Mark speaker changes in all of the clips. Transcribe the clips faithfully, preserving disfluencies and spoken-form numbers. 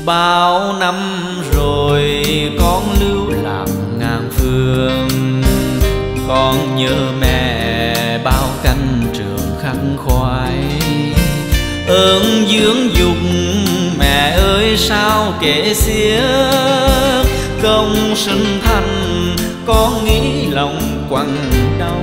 Speaker 1: Bao năm rồi con lưu lạc ngàn phương, con nhớ mẹ bao canh trường khắc khoái. Ơn dưỡng dục mẹ ơi sao kể xiết, công sinh thành con nghĩ lòng quặn đau.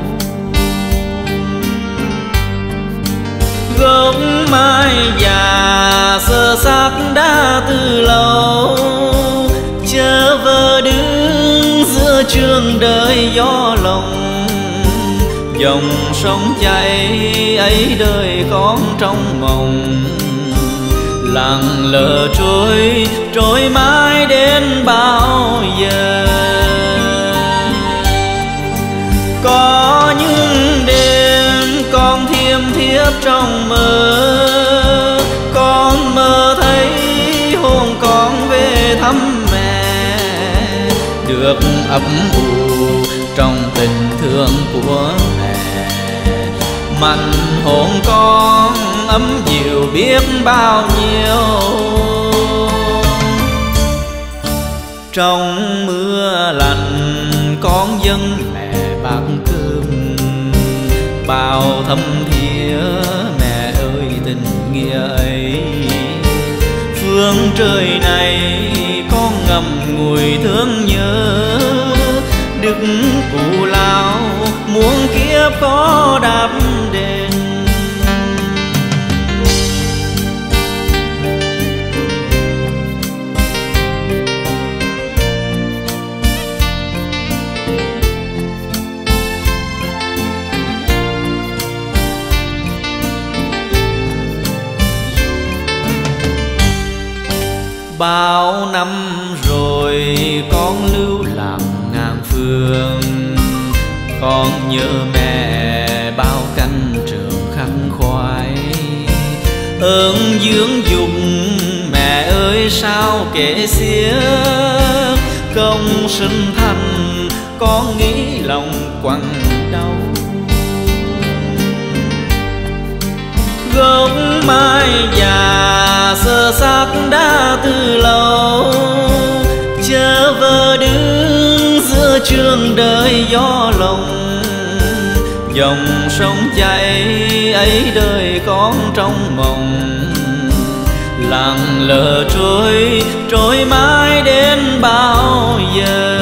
Speaker 1: Gốc mai già sơ xác đã từ lâu, chớ vơ đứng giữa trường đời gió lồng. Dòng sông chảy ấy đời con trong mộng, lặng lờ trôi trôi mãi đến bao giờ. Có những đêm con thiêm thiếp trong mơ, con mơ thấy hồn con về thăm mẹ, được ấp ủ trong tình thương của mẹ. Mặn hồn con ấm dịu biết bao nhiêu. Trong mưa lạnh con dâng mẹ bát cơm, bao thâm thía mẹ ơi tình nghĩa ấy. Phương trời này con ngậm ngùi thương nhớ, đức cụ lao muôn kiếp có đáp đền. Bao năm rồi con lưu lạc ngàn phương, con nhớ mẹ bao canh trường khắc khoái. Ơn dưỡng dục mẹ ơi sao kể xiết, công sinh thành con nghĩ lòng quặn đau. Gốc mai già sơ xác đã từ lâu, chớ vơ đứng giữa trường đời gió lồng. Dòng sông chảy ấy đời con trong mộng, lặng lờ trôi trôi mãi đến bao giờ.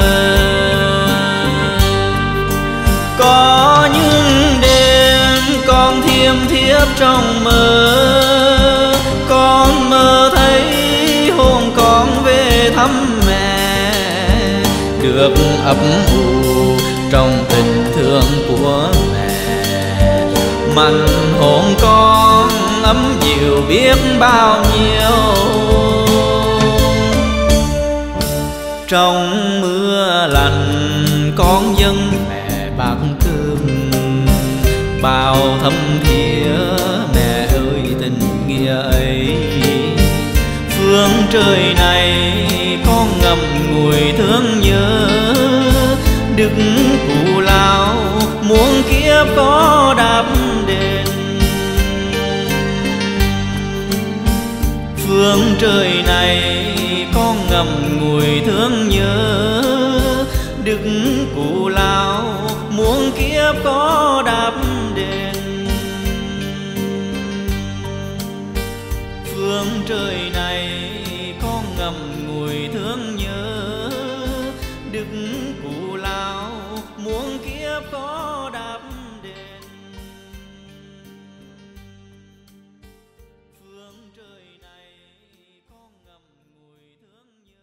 Speaker 1: Có những đêm con thiêm thiếp trong mơ, con mơ thấy hồn con về thăm mẹ, được ấp ủ trong tình thương của mẹ. Mặn hồn con ấm dịu biết bao nhiêu. Trong mưa lạnh con dâng mẹ bát cơm, bao thâm thía mẹ ơi tình nghĩa ấy. Phương trời này con ngậm ngùi thương nhớ, đức cụ lao muôn kiếp có đáp đền. Phương trời này con ngậm ngùi thương nhớ, đức cụ lao muôn kiếp có đáp đền. Phương trời này con ngậm ngùi thương nhớ, đức cụ lao muôn kiếp có đáp đền. Phương trời này con ngậm ngùi thương nhớ.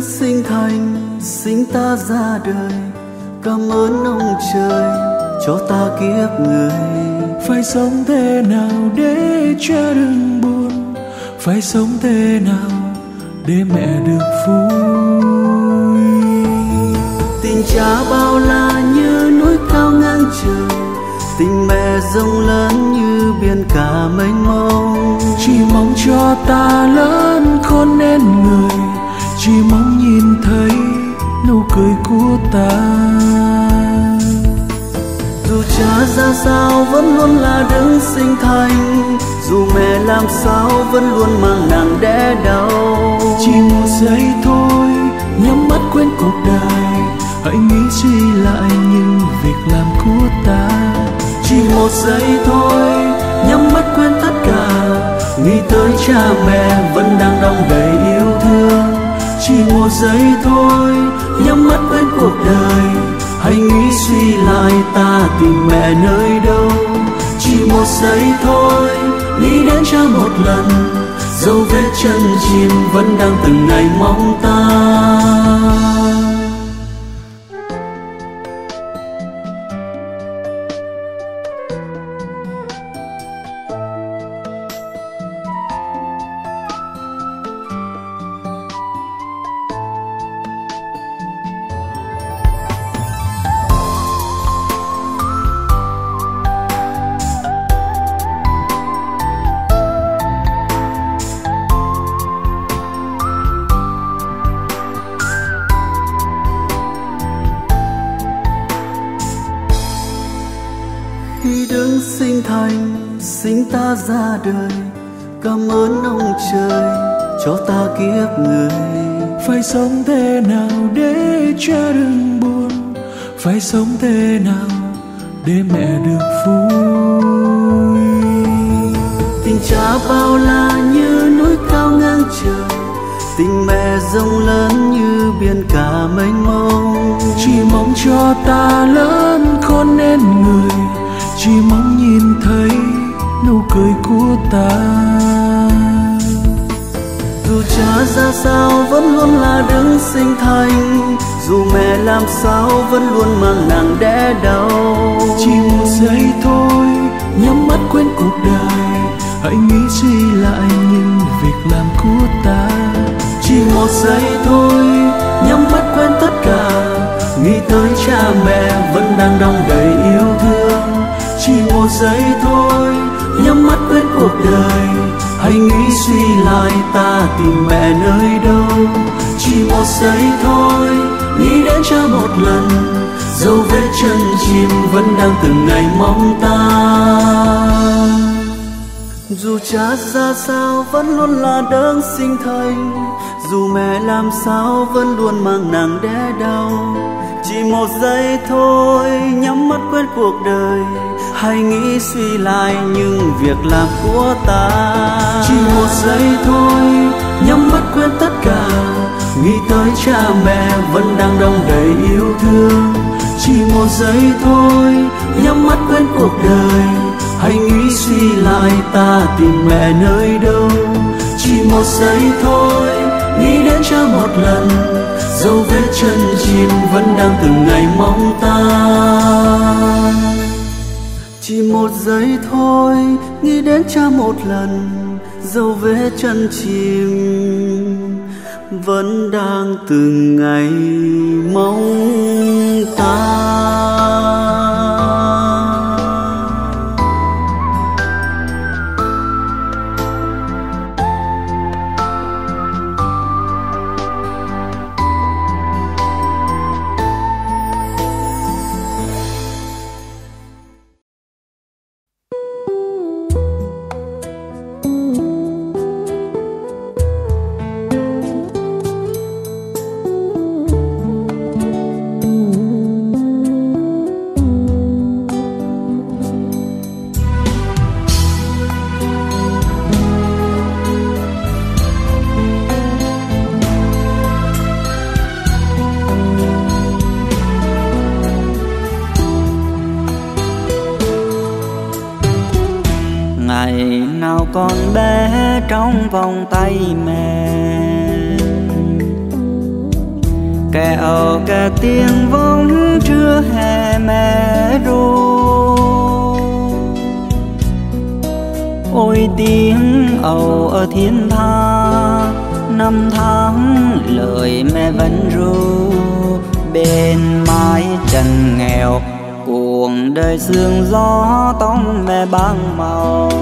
Speaker 2: đấng sinh thành sinh ta ra đời, cảm ơn ông trời cho ta kiếp người.
Speaker 3: Phải sống thế nào để cha đừng buồn, phải sống thế nào để mẹ được vui.
Speaker 2: Tình cha bao la như núi cao ngang trời, tình mẹ rộng lớn như biển cả mênh mông.
Speaker 3: Chỉ mong cho ta lớn khôn nên người, chỉ mong nhìn thấy nụ cười của ta.
Speaker 2: Dù cha ra sao vẫn luôn là đấng sinh thành, dù mẹ làm sao vẫn luôn mang nặng đẻ đau.
Speaker 3: Chỉ một giây thôi nhắm mắt quên cuộc đời, hãy nghĩ suy lại những việc làm của ta.
Speaker 2: Chỉ một giây thôi nhắm mắt quên tất cả, nghĩ tới cha mẹ vẫn đang đong đầy yêu thương. Chỉ một giây thôi nhắm mắt quên cuộc đời, hãy nghĩ suy lại ta tìm mẹ nơi đâu. Chỉ một giây thôi nghĩ đến cha một lần, dấu vết chân chim vẫn đang từng ngày mong ta. Khi đấng sinh thành sinh ta ra đời, cảm ơn ông trời cho ta kiếp người.
Speaker 3: Phải sống thế nào để cha đừng buồn, phải sống thế nào để mẹ được vui.
Speaker 2: Tình cha bao la như núi cao ngang trời, tình mẹ rộng lớn như biển cả mênh mông.
Speaker 3: Chỉ mong cho ta lớn khôn nên người, chỉ mong nhìn thấy nụ cười của ta.
Speaker 2: Dù cha ra sao vẫn luôn là đấng sinh thành, dù mẹ làm sao vẫn luôn mang nặng đẻ đau.
Speaker 3: Chỉ một giây thôi nhắm mắt quên cuộc đời, hãy nghĩ suy lại những việc làm của ta.
Speaker 2: Chỉ một giây thôi nhắm mắt quên tất cả, nghĩ tới cha mẹ vẫn đang đong đầy yêu thương. Chỉ một giây thôi nhắm mắt quên cuộc đời, hãy nghĩ suy lại ta tìm mẹ nơi đâu. Chỉ một giây thôi nghĩ đến cha một lần, dấu vết chân chim vẫn đang từng ngày mong ta. Dù cha ra sao vẫn luôn là đấng sinh thành, dù mẹ làm sao vẫn luôn mang nặng đẻ đau. Chỉ một giây thôi nhắm mắt quên cuộc đời, hãy nghĩ suy lại những việc làm của ta. Chỉ một giây thôi nhắm mắt quên tất cả, nghĩ tới cha mẹ vẫn đang đong đầy yêu thương. Chỉ một giây thôi nhắm mắt quên cuộc đời, hãy nghĩ suy lại ta tìm mẹ nơi đâu. Chỉ một giây thôi nghĩ đến cha một lần, dấu vết chân chim vẫn đang từng ngày mong ta. Chỉ một giây thôi nghĩ đến cha một lần, dấu vết chân chim vẫn đang từng ngày mong ta.
Speaker 1: Ngày nào con bé trong vòng tay mẹ,
Speaker 2: kẹo cả tiếng vóng trưa hè mẹ ru. Ôi tiếng ầu ở thiên tha, năm tháng lời mẹ vẫn ru. Bên mái trần nghèo cuồng đời sương gió tóc mẹ băng màu.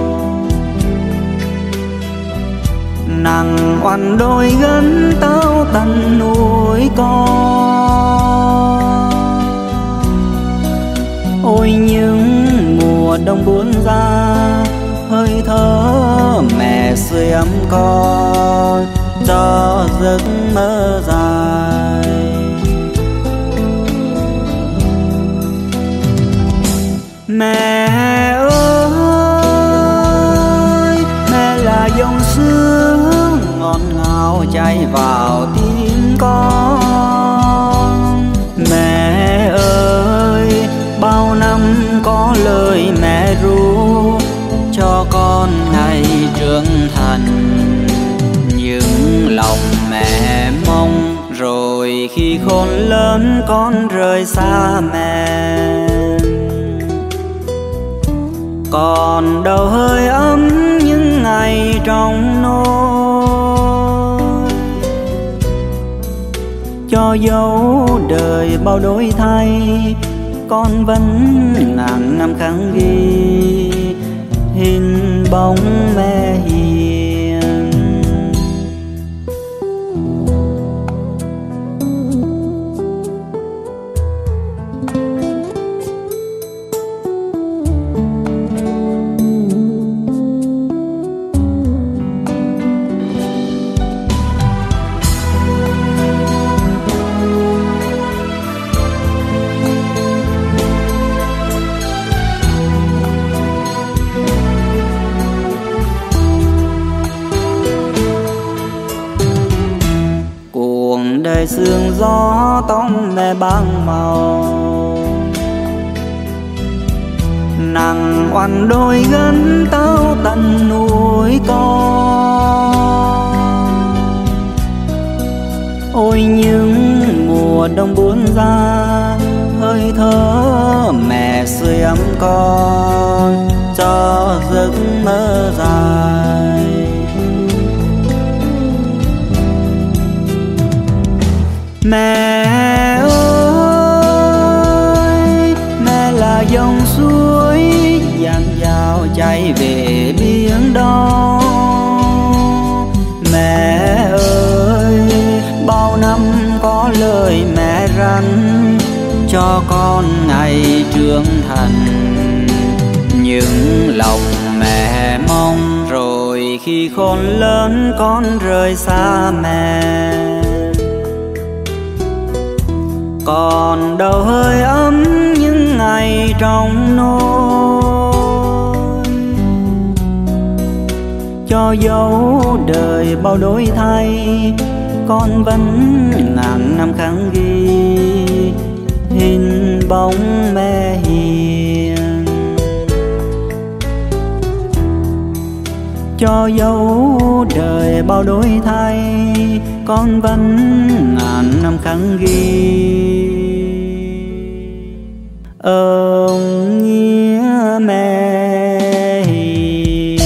Speaker 2: Nàng oằn đôi gân tao tận nuôi con. Ôi những mùa đông buồn ra, hơi thở mẹ sưởi ấm con cho giấc mơ dài. Mẹ ơi, mẹ là dòng sương ngọt ngào chảy vào tim con. Mẹ ơi, bao năm có lời mẹ ru cho con ngày trưởng thành. Những lòng mẹ mong rồi khi khôn lớn con rời xa mẹ. Còn đâu hơi ấm những ngày trong nôi, cho dấu đời bao đổi thay con vẫn ngàn năm khắc ghi hình bóng mẹ hiền. Đời sương gió tóc mẹ băng màu. Nàng oằn đôi gân tao tận nuôi con. Ôi những mùa đông buồn ra, hơi thở mẹ sưởi ấm con cho giấc mơ dài. Mẹ ơi, mẹ là dòng suối dạt dào chảy về biển đó. Mẹ ơi, bao năm có lời mẹ răn cho con ngày trưởng thành. Những lòng mẹ mong rồi khi khôn lớn con rời xa mẹ. Còn đâu hơi ấm những ngày trong nôi, cho dấu đời bao đổi thay con vẫn ngàn năm khắc ghi hình bóng mẹ hiền. Cho dấu đời bao đổi thay con vẫn ngàn năm khắc ghi ơn nghĩa mẹ hiền.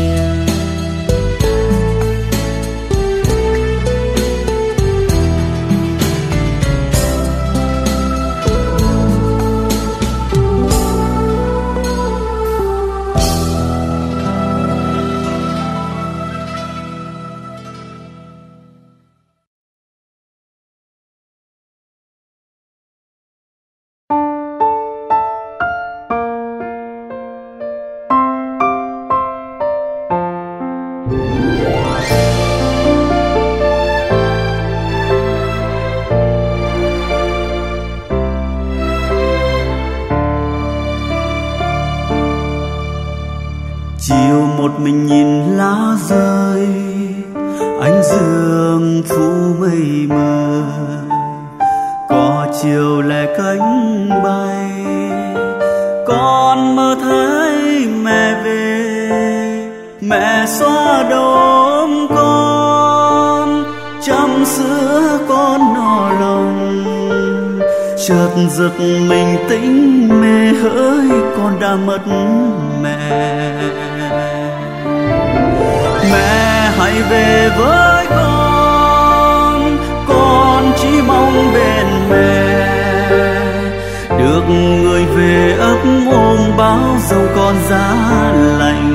Speaker 2: Chiều một mình nhìn lá rơi, ánh dương phủ mây mờ. Có chiều lẻ cánh bay, con mơ thấy mẹ về. Mẹ xoa đốm con, chăm sữa con no lòng. chợt giật mình tỉnh mẹ hỡi con đã mất mẹ. Mẹ hãy về với con, con chỉ mong bên mẹ được người về ấp ôm báo dòng con giá lạnh.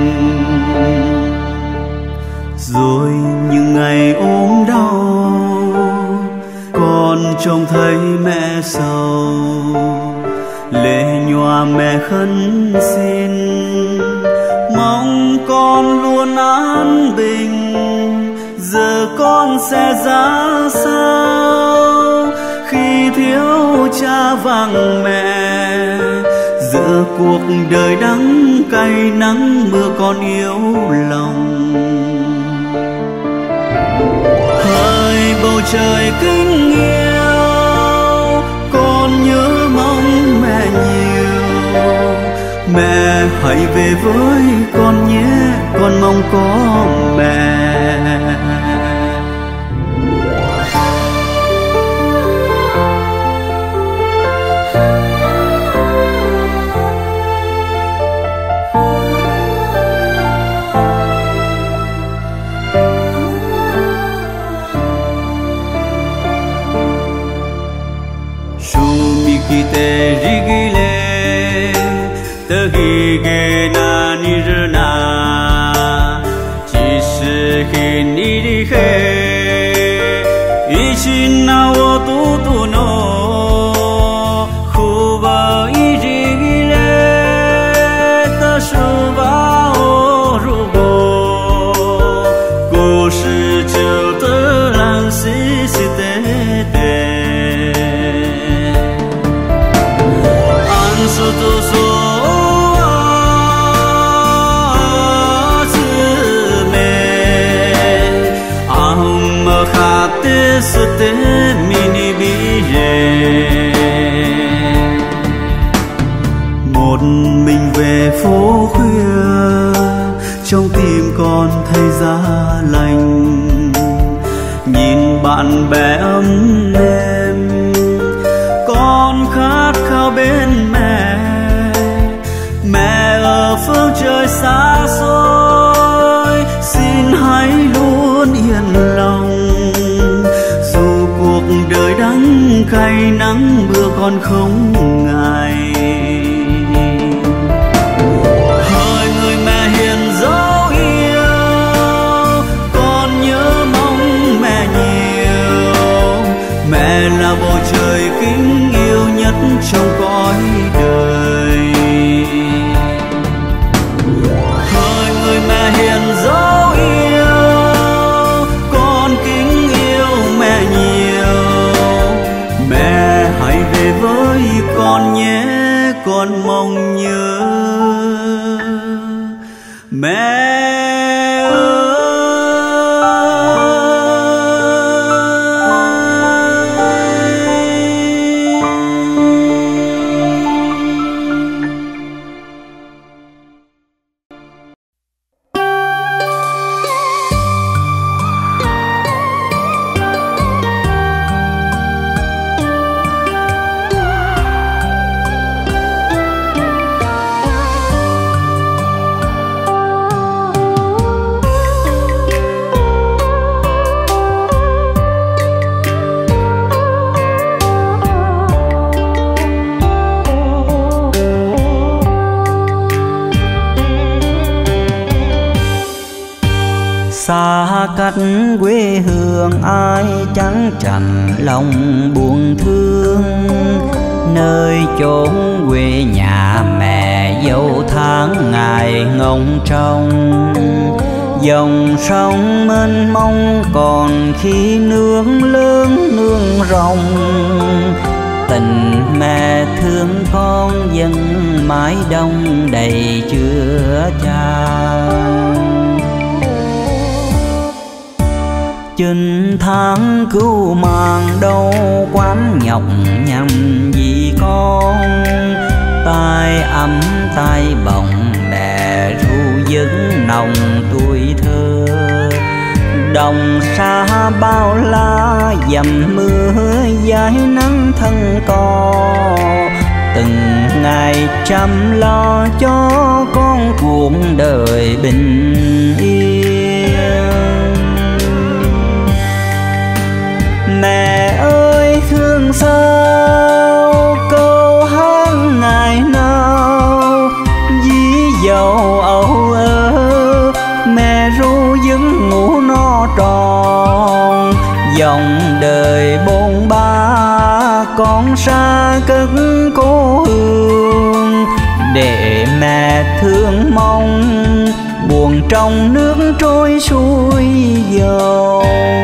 Speaker 2: Rồi những ngày ốm đau con trông thấy mẹ sầu, lệ nhòa mẹ khấn xin mong con luôn an bình. Giờ con sẽ ra sao khi thiếu cha vắng mẹ, giữa cuộc đời đắng cay nắng mưa con yếu lòng. Hỡi bầu trời kính yêu, con nhớ mong mẹ nhiều. Mẹ hãy về với con nhé, con mong có mẹ.
Speaker 1: Te rigile te gige na nirna chỉ是给你的黑一心那我嘟嘟 no 苦吧一 rigile的书吧我如果故事就得让西西的的都说姊妹，阿姆哈的是的迷你比人。Một mình về phố khuya, trong tim con thấy giá lạnh. Nhìn bạn bè ấm êm, con khát khao bên mẹ. Mẹ ở phương trời xa xôi, xin hãy luôn yên lòng. Dù cuộc đời đắng cay nắng mưa con không ngại. Hỡi người mẹ hiền dấu yêu, con nhớ mong mẹ nhiều. Mẹ là bầu trời kính yêu nhất trong cõi đời. Hỡi người mẹ hiền dấu yêu, con kính yêu mẹ nhiều. Mẹ hãy về với con nhé, con mong nhớ mẹ.
Speaker 4: Xa cách quê hương ai chẳng trành lòng buồn thương. Nơi chốn quê nhà mẹ dâu tháng ngày ngóng trông. Dòng sông mênh mông còn khi nước lớn nương rồng. Tình mẹ thương con vẫn mãi đông đầy chưa chan. Chinh tháng cứu màn đâu quán nhọc nhằn vì con. Tai ấm tai bồng mẹ ru dứt nồng tuổi thơ. Đồng xa bao la dầm mưa dãi nắng thân co, từng ngày chăm lo cho con cuộc đời bình yên. Mẹ ơi thương sao câu hát ngày nào dí dầu âu ơ, mẹ ru giấc ngủ no tròn. Dòng đời bôn ba con xa cất cố hương, để mẹ thương mong buồn trong nước trôi xuôi dòng.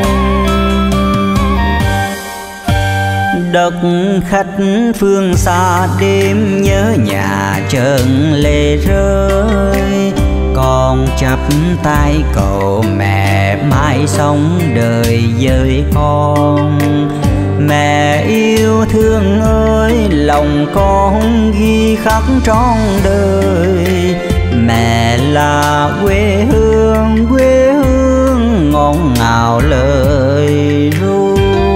Speaker 4: Đất khách phương xa đêm nhớ nhà trơn lệ rơi, con chắp tay cầu mẹ mãi sống đời với con. Mẹ yêu thương ơi lòng con ghi khắc trọn đời, mẹ là quê hương quê hương ngọt ngào lời ru.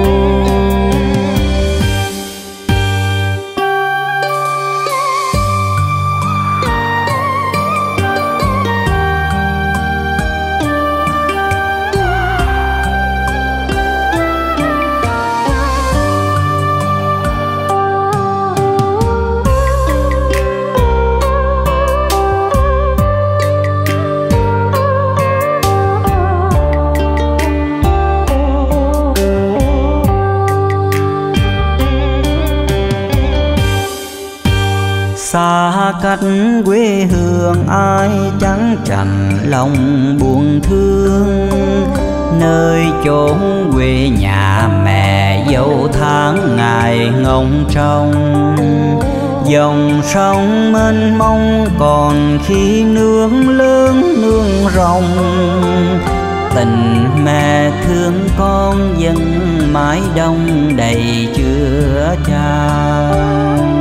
Speaker 4: Xa cách quê hương ai chẳng trành lòng buồn thương, nơi chốn quê nhà mẹ dấu tháng ngày ngóng trông. Dòng sông mênh mông còn khi nương lớn nương rồng, tình mẹ thương con vẫn mãi đông đầy chứa chan.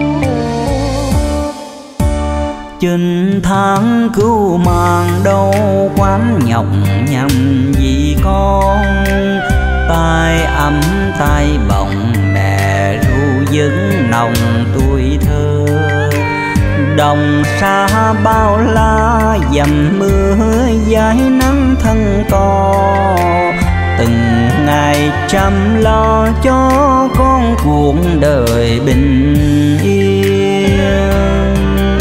Speaker 4: Chừng tháng cứu màng đâu quán nhọc nhằm vì con, tay ấm tay bồng mẹ ru giấc nồng tuổi thơ. Đồng xa bao la dầm mưa dãi nắng thân co, từng ngày chăm lo cho con cuộc đời bình yên.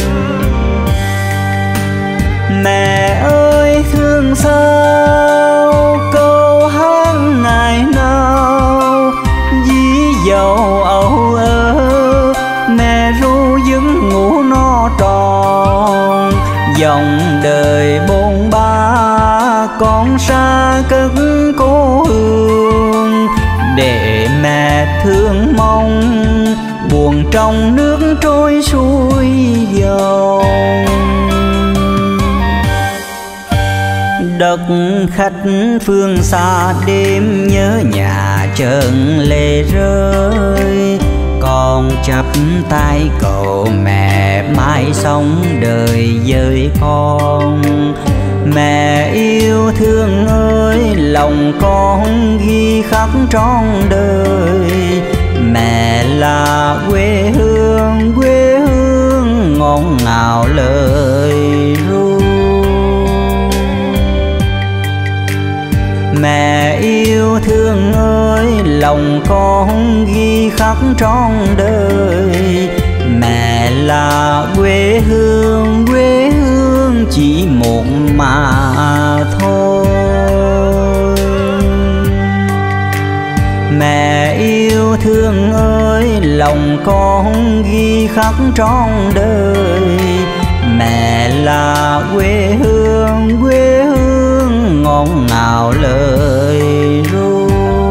Speaker 4: Mẹ ơi thương sao câu hát ngày nào dí dầu âu ơ, mẹ ru giấc ngủ no tròn. Dòng đời bôn ba con xa cất cố hương, để mẹ thương mong buồn trong nước trôi xuôi dòng. Đất khách phương xa đêm nhớ nhà trơn lệ rơi, con chắp tay cầu mẹ mãi sống đời với con. Mẹ yêu thương ơi lòng con ghi khắc trọn đời, mẹ là quê hương quê hương ngọt ngào lời ru. Mẹ yêu thương ơi lòng con ghi khắc trọn đời, mẹ là quê hương quê hương chỉ một mà thôi. Mẹ yêu thương ơi lòng con ghi khắc trọn đời, mẹ là quê hương quê hương ngọt ngào lời ru.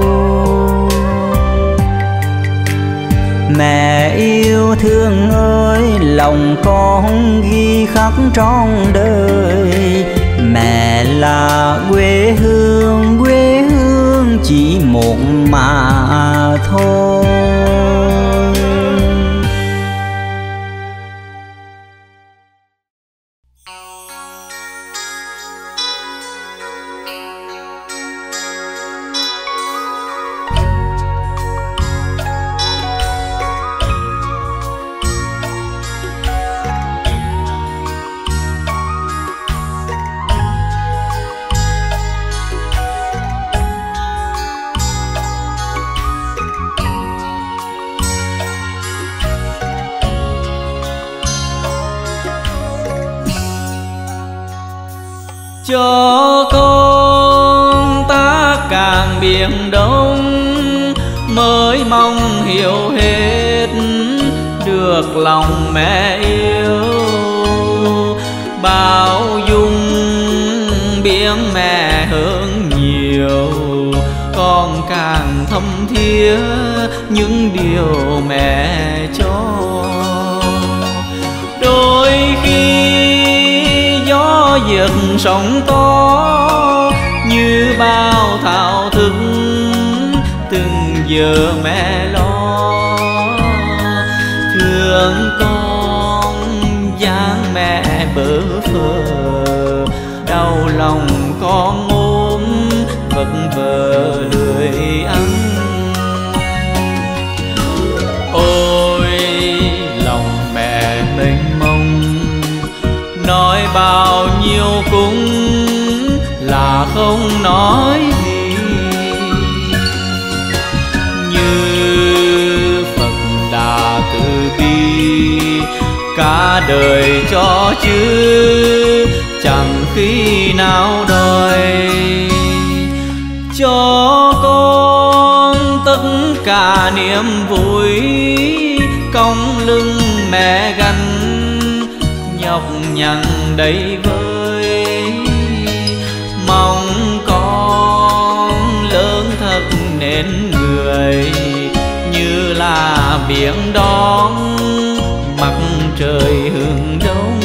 Speaker 4: Mẹ yêu thương ơi lòng con ghi khắc trọn đời, mẹ là quê hương quê hương chỉ một mà thôi.
Speaker 1: cho con ta càng biển đông, mới mong hiểu hết được lòng mẹ yêu. Bao dung biển mẹ hơn nhiều, con càng thấm thía những điều mẹ cho. Đôi khi gió giật sóng to, như bao thao thức từng giờ mẹ lo. Thương con dáng mẹ bơ phờ, đau lòng con ốm vật vờ lười ăn. Ôi lòng mẹ mênh mông, nói bao nhiêu cũng là không nói gì. Như Phật Đà từ bi, cả đời cho chứ chẳng khi nào đòi. Cho con tất cả niềm vui, cong lưng mẹ gánh nhọc nhằn đầy vơi. Mong con lớn thật nên người, như là biển đón mặt trời hướng đông.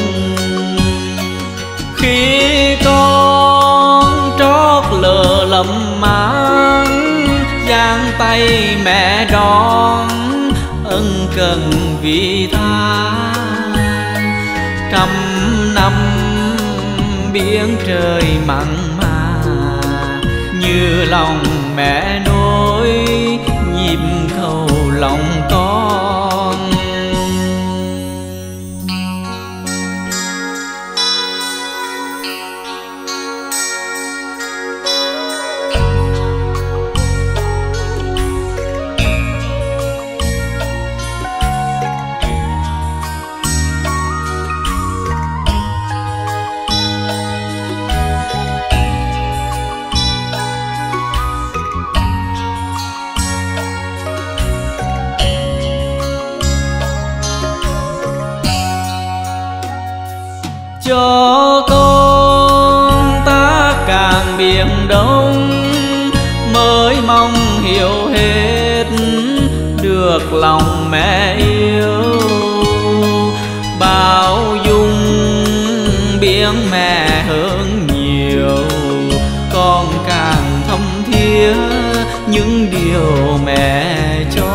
Speaker 1: Khi con trót lờ lầm mang, giang tay mẹ đón ân cần vị tha. Trăm năm biển trời mặn mà, như lòng mẹ nối nhịp cầu lòng con. Cho con ta càng biển đông, mới mong hiểu hết được lòng mẹ yêu. Bao dung biển mẹ hơn nhiều, con càng thấm thía những điều mẹ cho.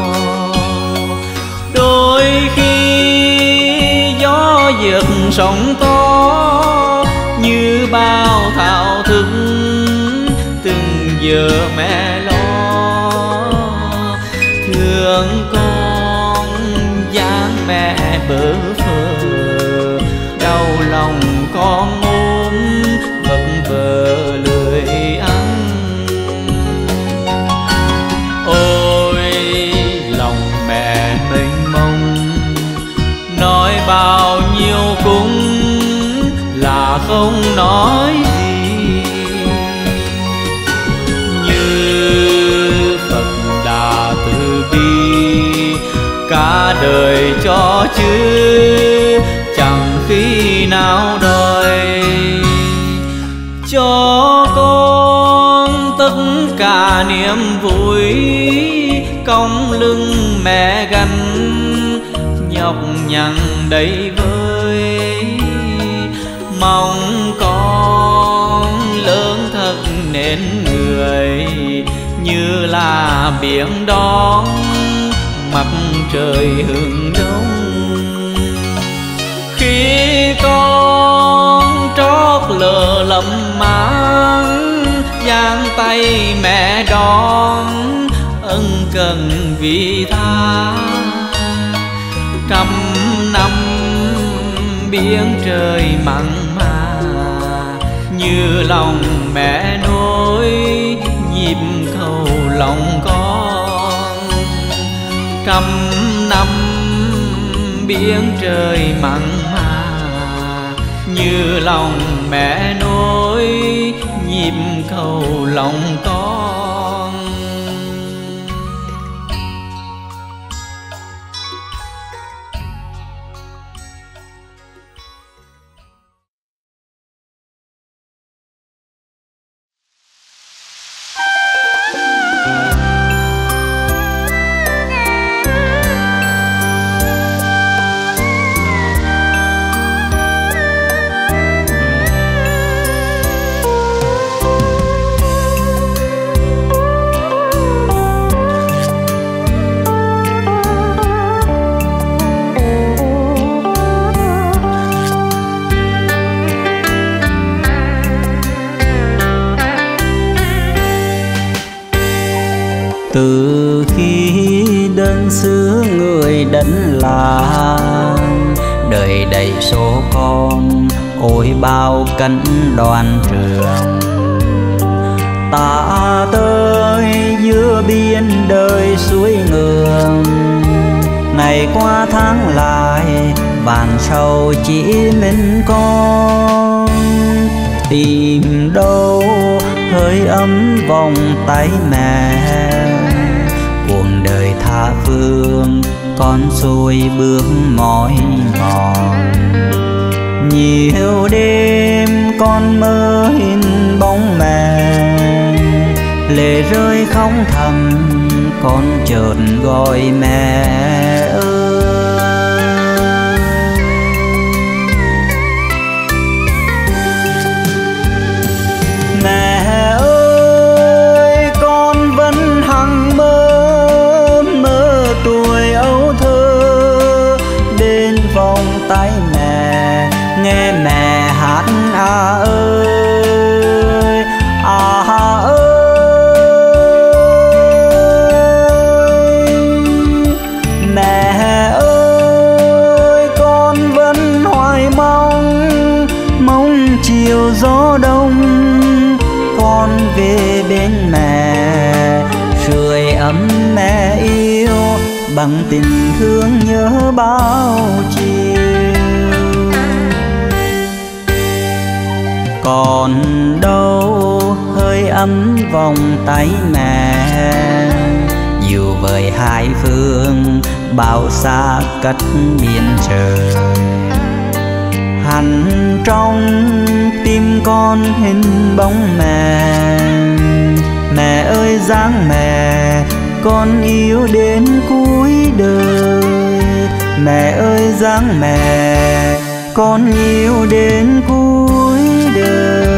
Speaker 1: Đôi khi gió giật sóng to, như bao thao thức từng giờ mẹ lo. Thương con dáng mẹ bơ phờ, đau lòng con ốm vật vờ lười ăn. Ôi lòng mẹ mênh mông, nói bao nhiêu cũng là không nói gì. Như Phật Đà từ bi, cả đời cho chứ chẳng khi nào đòi. Cho con tất cả niềm vui, cong lưng mẹ gánh nhọc nhằn đầy vơi. Mong con lớn thật nên người, như là biển đón mặt trời hướng đông. Khi con trót lờ lầm mang, giang tay mẹ đón ân cần vị tha. Trăm năm biển trời mặn mà, như lòng mẹ nối nhịp cầu lòng con. Trăm năm biển trời mặn mà, như lòng mẹ nuôi nhịp cầu lòng con.
Speaker 4: Từ khi đơn xứ người đánh làng, đời đầy số con ôi bao cánh đoàn trường. Ta tới giữa biên đời suối ngường, ngày qua tháng lại vàn sầu chỉ mình con. Tìm đâu hơi ấm vòng tay mẹ, cuộc đời tha phương con xuôi bước mỏi mòn. Nhiều đêm con mơ hình bóng mẹ, lệ rơi không thầm con chợt gọi mẹ ơi. Mẹ ơi con vẫn hằng mơ, mơ tuổi ấu thơ bên vòng tay mẹ, nghe mẹ hát à ơi à ơi. Mẹ ơi con vẫn hoài mong, mong chiều gió đông con về bên mẹ, sưởi ấm mẹ yêu bằng tình thương nhớ bao chiều. Còn đâu hơi ấm vòng tay mẹ, dù vời hai phương bao xa cách biên trời. Hằn trong tim con hình bóng mẹ, mẹ ơi dáng mẹ con yêu đến cuối đời. Mẹ ơi dáng mẹ con yêu đến cuối đời.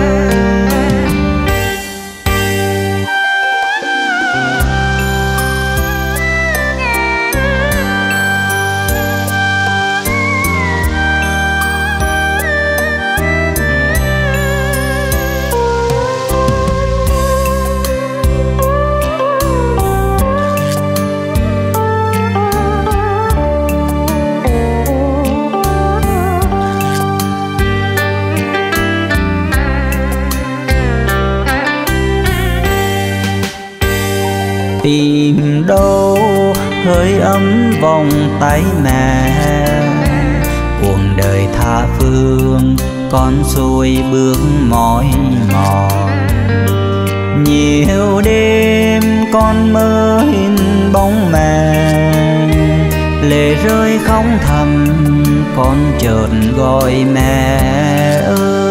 Speaker 4: Tìm đâu hơi ấm vòng tay mẹ, cuộc đời tha phương con xuôi bước mỏi mòn. Nhiều đêm con mơ hình bóng mẹ, lệ rơi không thầm con chợt gọi mẹ ơi.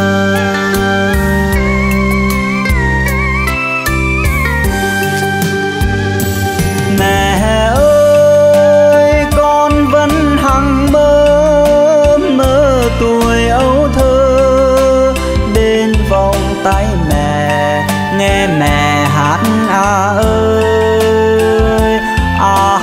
Speaker 4: Mẹ ơi con vẫn hằng mơ, mơ tuổi ấu thơ bên vòng tay mẹ, nghe mẹ hát à ơi à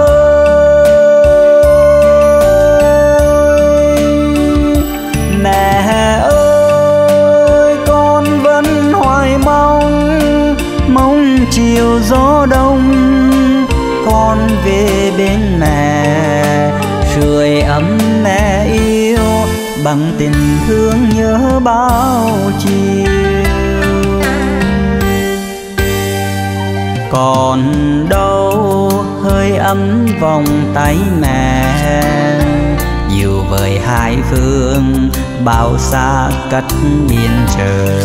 Speaker 4: ơi. Mẹ ơi con vẫn hoài mong, mong chiều gió đông con về bên mẹ, sưởi ấm mẹ yêu bằng tình thương nhớ bao chiều. Còn đâu hơi ấm vòng tay mẹ, dù với hai phương bao xa cách biên trời.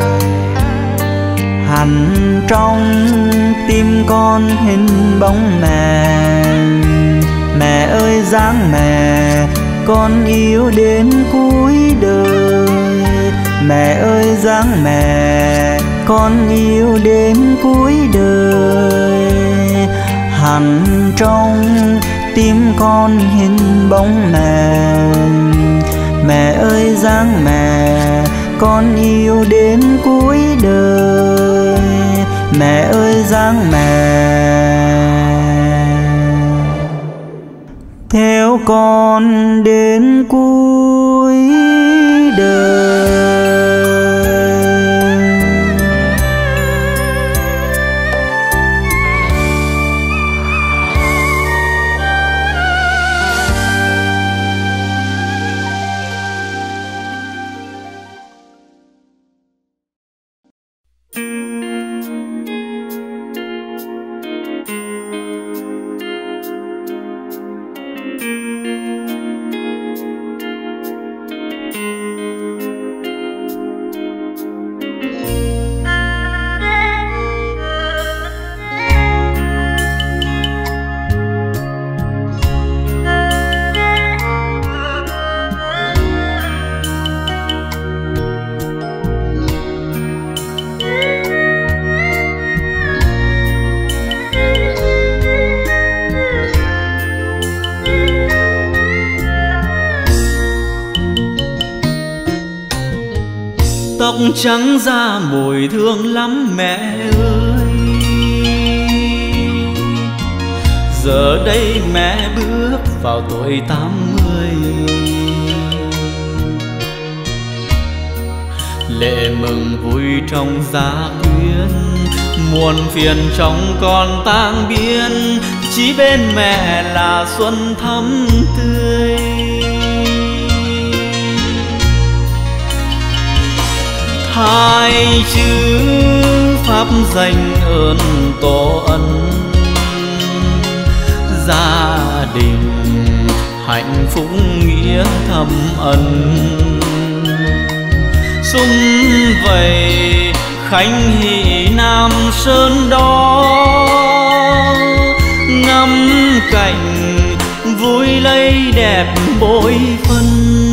Speaker 4: Hằn trong tim con hình bóng mẹ, mẹ ơi dáng mẹ con yêu đến cuối đời. Mẹ ơi dáng mẹ con yêu đến cuối đời. Hằn trong tim con hình bóng mẹ, mẹ ơi dáng mẹ con yêu đến cuối đời. Mẹ ơi dáng mẹ theo con đến cuối đời.
Speaker 2: Tóc trắng da mùi thương lắm mẹ ơi. Giờ đây mẹ bước vào tuổi tám mươi, lệ mừng vui trong gia quyến, muôn phiền trong con tang biến. Chỉ bên mẹ là xuân thắm tươi. Hai chữ pháp dành ơn tổ ân, gia đình hạnh phúc nghĩa thầm ân. Sum vầy khánh hỷ Nam Sơn đó, ngắm cảnh vui lây đẹp bội phân.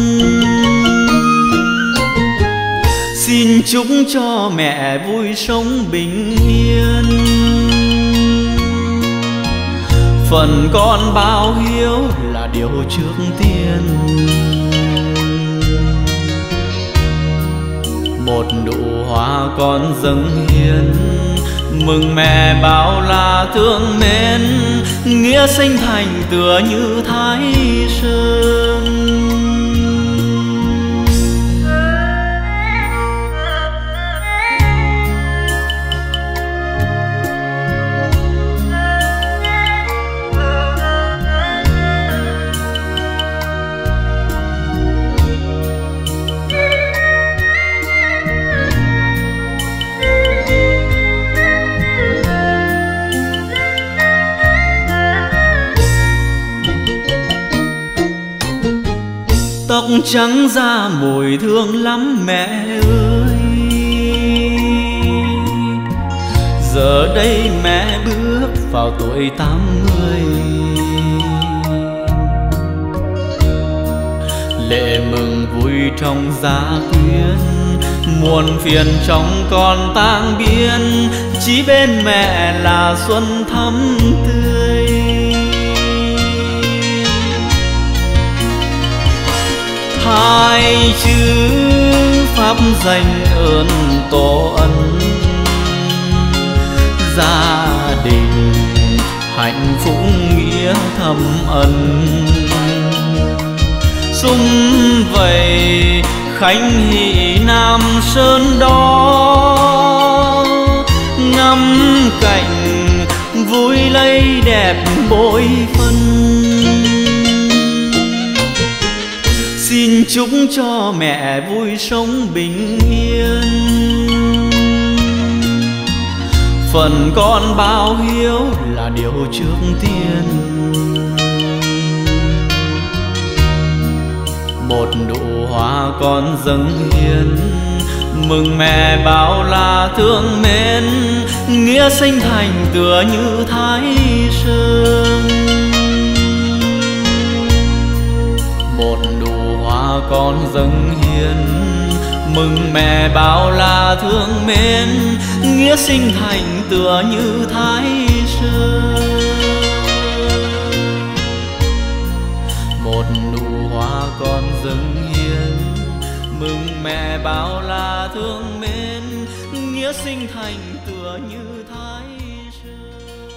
Speaker 2: Xin chúc cho mẹ vui sống bình yên, phần con báo hiếu là điều trước tiên. Một nụ hoa con dâng hiến, mừng mẹ bao là thương mến. Nghĩa sinh thành tựa như Thái Sơn. Tóc trắng da mùi thương lắm mẹ ơi. Giờ đây mẹ bước vào tuổi tám mươi, lệ mừng vui trong gia quyến, muôn phiền trong con tang biến. Chỉ bên mẹ là xuân thắm tươi. Hai chữ pháp dành ơn tổ ân, gia đình hạnh phúc nghĩa thầm ân. Sum vầy khánh hỷ Nam Sơn đó, ngắm cảnh vui lây đẹp bội phân. Xin chúc cho mẹ vui sống bình yên, phần con báo hiếu là điều trước tiên.
Speaker 1: một nụ hoa con dâng hiến, mừng mẹ bao la thương mến, nghĩa sinh thành tựa như Thái Sơn. Một nụ hoa con dâng hiến, mừng mẹ bao la thương mến, nghĩa sinh thành tựa như Thái Sơn. Một nụ hoa con dâng hiến, mừng mẹ bao la thương mến, nghĩa sinh thành tựa như Thái Sơn.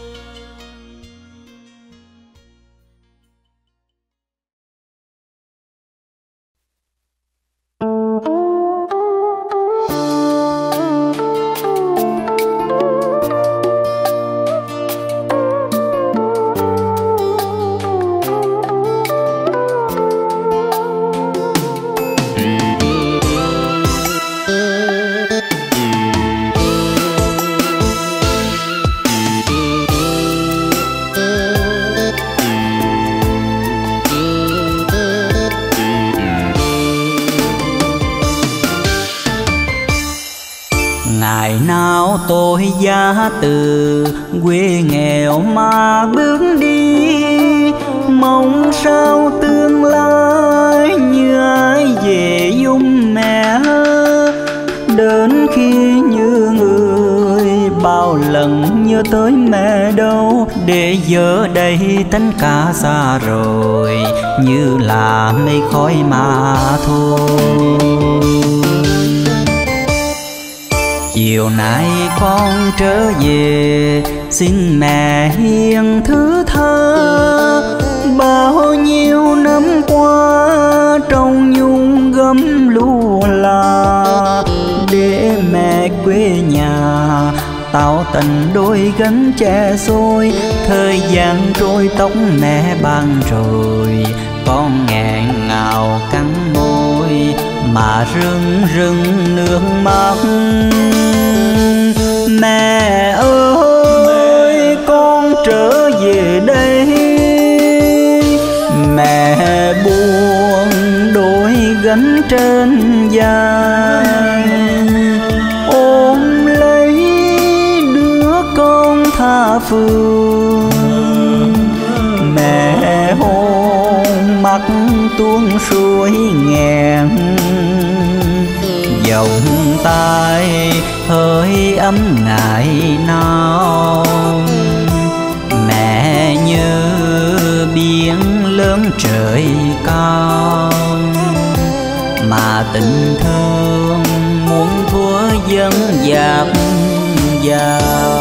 Speaker 4: Ngày nào tôi giá từ quê nghèo mà bước đi, mong sao tương lai như ai về dung mẹ. Đến khi như người bao lần nhớ tới mẹ đâu, để giờ đây tất cả xa rồi như là mây khói mà thôi. Chiều nay con trở về xin mẹ hiền thứ tha, bao nhiêu năm qua trong nhung gấm lúa là, để mẹ quê nhà tạo tình đôi gánh che xôi. Thời gian trôi tóc mẹ ban rồi, con nghẹn ngào cắn môi mà rưng rưng nước mắt. Mẹ ơi con trở về đây, mẹ buồn đôi gánh trên vai, ôm lấy đứa con tha phương. Mẹ hôn mắt tuôn suối nghẹn, vòng tay hơi ấm ngày nào. Mẹ như biển lớn trời cao, mà tình thương muốn thua dân dạt vào.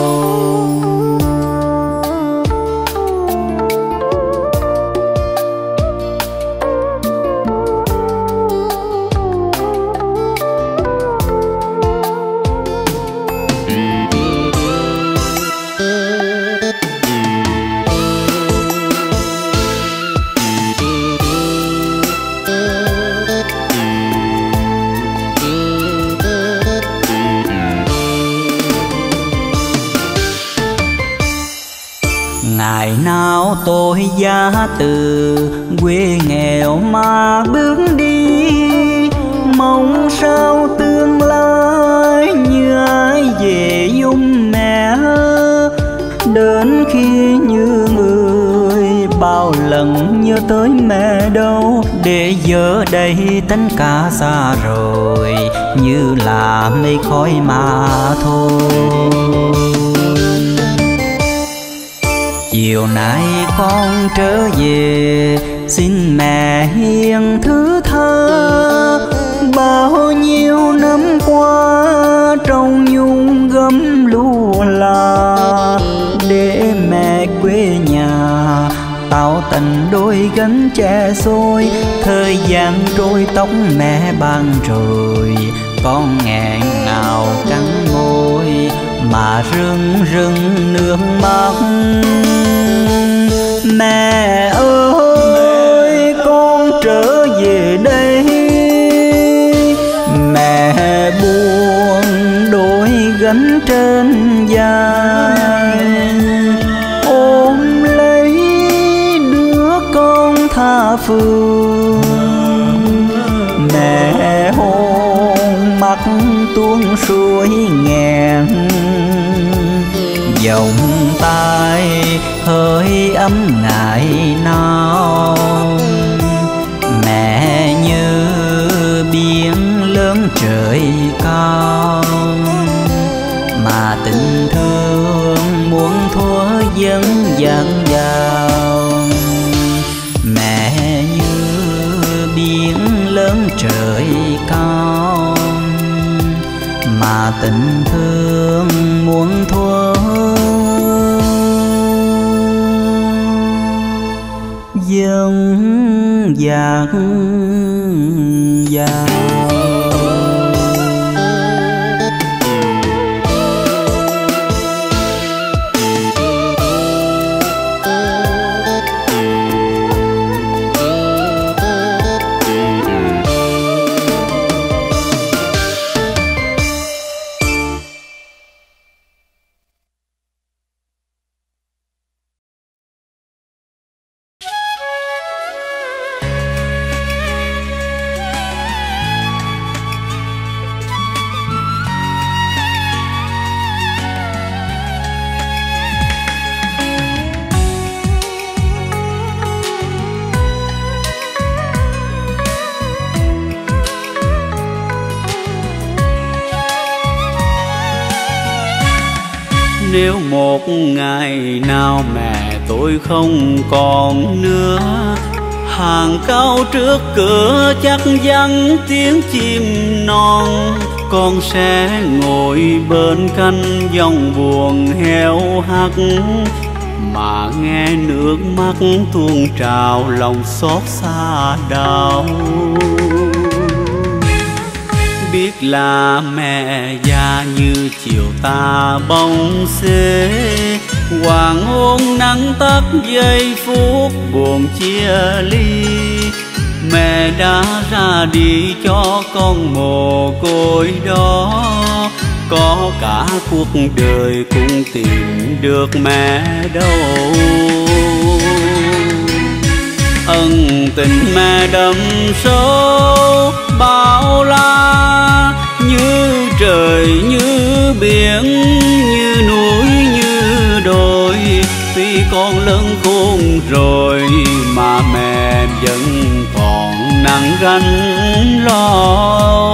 Speaker 4: Ngày nào tôi giá từ quê nghèo mà bước đi, mong sao tương lai như ai về dung mẹ. Đến khi như người bao lần nhớ tới mẹ đâu, để giờ đây tất cả xa rồi như là mây khói mà thôi. Chiều nay con trở về xin mẹ hiền thứ tha, bao nhiêu năm qua trong nhung gấm lúa là, để mẹ quê nhà tạo tình đôi gánh che xôi. Thời gian trôi tóc mẹ ban rồi, con nghẹn ngào cắn môi mà rưng rưng nước mắt. Mẹ ơi con trở về đây, mẹ buồn đôi gánh trên vai, ôm lấy đứa con tha phương. tuôn suối nghẹn, vòng tay hơi ấm ngày nào. Mẹ như biển lớn trời cao, mà tình thương muôn thuở vẫn dâng vào. Mẹ như biển lớn trời cao, mà tình thương muôn thuở dâng dạt vào.
Speaker 2: Nếu một ngày nào mẹ tôi không còn nữa, hàng cao trước cửa chắc vắng tiếng chim non. Con sẽ ngồi bên cạnh dòng buồn heo hắt, mà nghe nước mắt tuôn trào lòng xót xa đau. Biết là mẹ già như chiều tà bóng xế, hoàng hôn nắng tắt giây phút buồn chia ly. Mẹ đã ra đi cho con mồ côi đó, có cả cuộc đời cũng tìm được mẹ đâu. Ân tình mẹ đậm sâu bao la, như trời như biển, như núi như đồi. Tuy con lớn khôn rồi mà mẹ vẫn còn nặng gánh lo.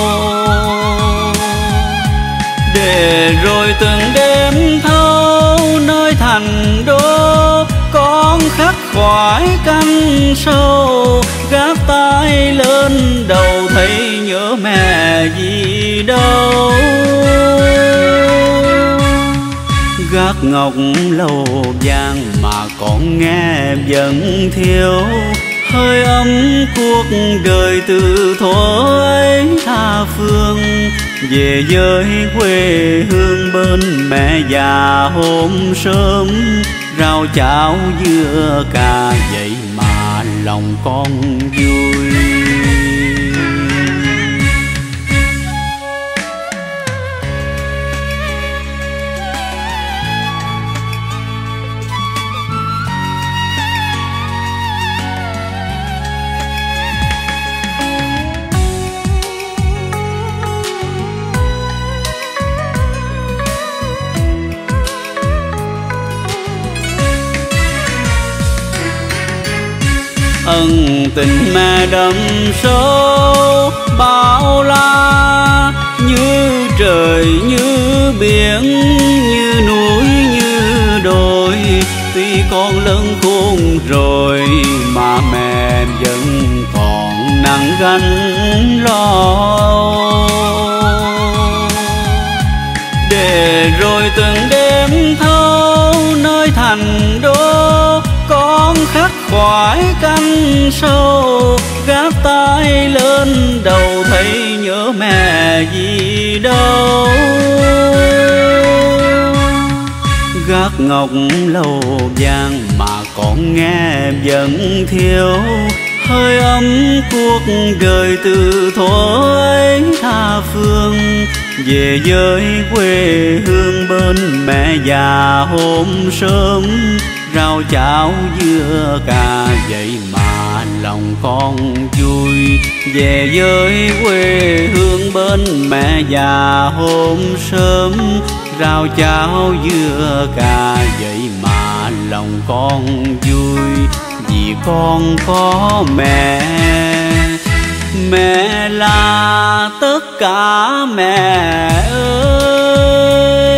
Speaker 2: Để rồi từng đêm thâu nơi thành đô, con khắc khoải canh sâu. Gác tay lên đầu thấy nhớ mẹ gì đâu. Gác ngọc lâu vàng mà con nghe vẫn thiếu, hơi ấm cuộc đời từ thuở ấy tha phương. Về với quê hương bên mẹ già hôm sớm, rau cháo dưa cà vậy mà lòng con vui. Ân tình mẹ đậm sâu bao la, như trời như biển, như núi như đồi. Tuy con lớn khôn rồi mà mẹ vẫn còn nặng gánh lo. Để rồi từng đêm thâu nơi thành đô, con khắc khoải canh sâu. Gác tay lên đầu thấy nhớ mẹ gì đâu. Gác ngọc lâu vàng mà con nghe vẫn thiếu, hơi ấm cuộc đời từ thuở ấy tha phương. Về với quê hương bên mẹ già hôm sớm, rau cháo dưa cà vậy mà lòng con vui. Về với quê hương
Speaker 1: bên mẹ già hôm sớm, rau cháo dưa cà vậy mà lòng con vui, vì con có mẹ. Mẹ là tất cả mẹ ơi.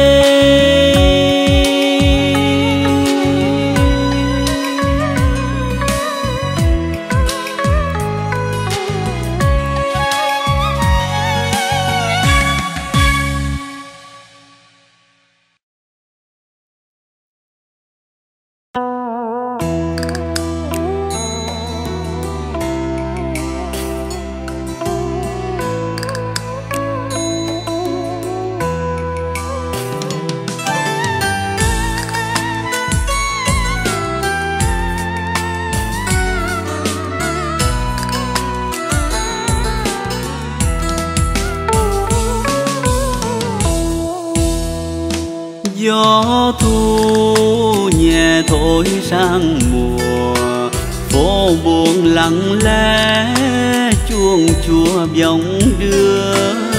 Speaker 1: Gió thu nhẹ thổi sang mùa, phố buồn lặng lẽ chuông chùa vọng đưa.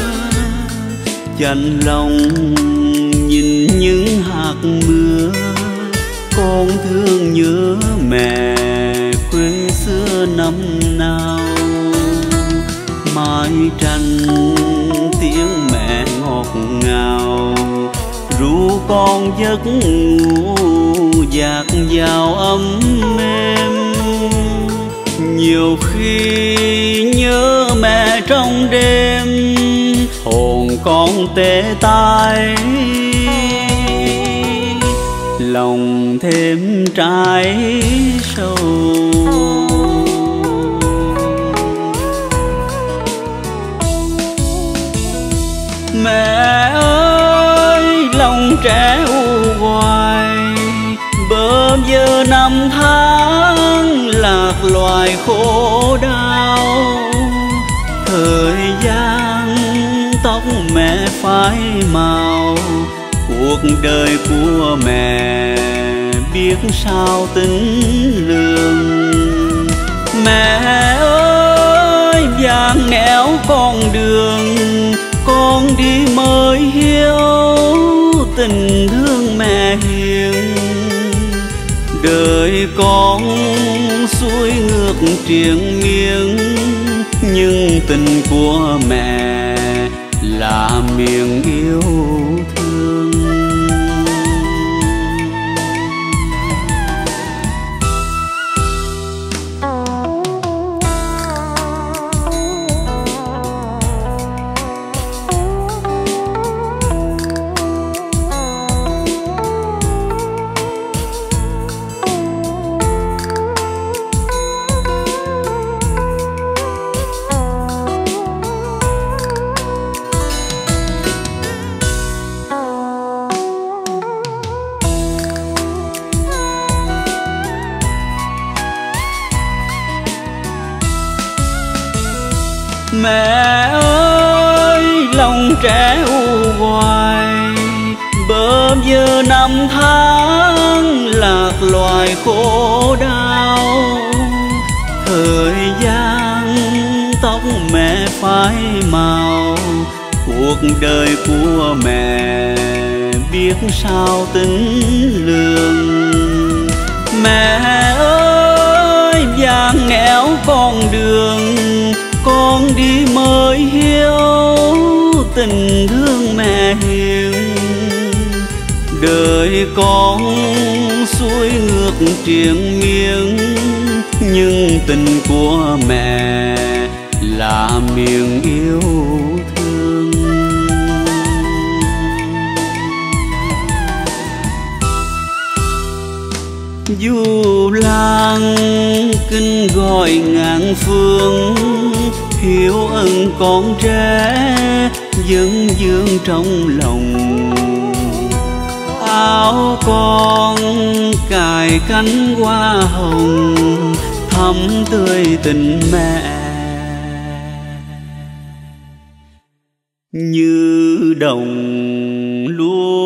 Speaker 1: Chạnh lòng nhìn những hạt mưa, con thương nhớ mẹ quê xưa năm nào. Mái tranh tiếng mẹ ngọt ngào, ru con giấc ngủ dạt vào ấm êm. Nhiều khi nhớ mẹ trong đêm, hồn con tê tái, lòng thêm trái sâu. Mẹ ơi lòng trẻ u hoài, bơ vơ năm tháng lạc loài khổ đau. Thời gian tóc mẹ phai màu, cuộc đời của mẹ biết sao tính lường. Mẹ ơi vàng nẻo con đường, con đi mới hiểu tình thương mẹ hiền. Đời con xuôi ngược triền miên, nhưng tình của mẹ là miền yêu thương. Mẹ ơi lòng trẻ u hoài, bơ vơ năm tháng lạc loài khổ đau. Thời gian tóc mẹ phai màu, cuộc đời của mẹ biết sao tính lường. Mẹ ơi vàng nẻo con đường, con đi mới hiểu tình thương mẹ hiền. Đời con xuôi ngược triền miên, nhưng tình của mẹ là miền yêu thương. Dù làng kinh gọi ngàn phương, hiếu ân con trẻ vẫn vương trong lòng. Áo con cài cánh hoa hồng, thắm tươi tình mẹ. Như đồng lúa